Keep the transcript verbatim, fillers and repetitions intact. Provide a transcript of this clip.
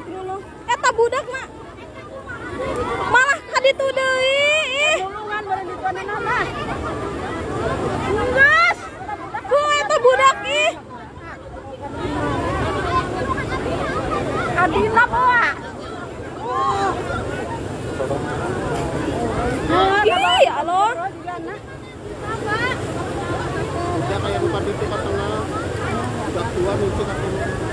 Eta budak mah malah kaditu deui. Tulungan bari dituanan mah. Geus. Ku eta budak ih. Kadina bawa. Ih, ya Allah. Dia kayak lupa di tengah-tengah. Udah tua lucu katanya.